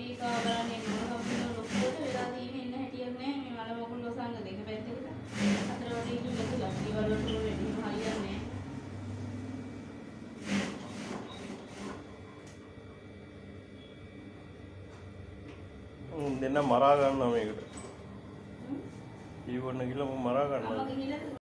පොඩි කාගානේ මොනවා ලොකුට වෙලා තියෙන්නේ ඉන්න හැටියක් නෑ මේ මල වකුණු ලොසංග දෙක පැත්තකට අතර වටේ ඉන්න මෙතුලා ඊවල වලට වෙන්නේ හරියන්නේ දෙන්න මරා ගන්නවා මේකට. ඊවොන්න ගිහලා මම මරා ගන්නවා.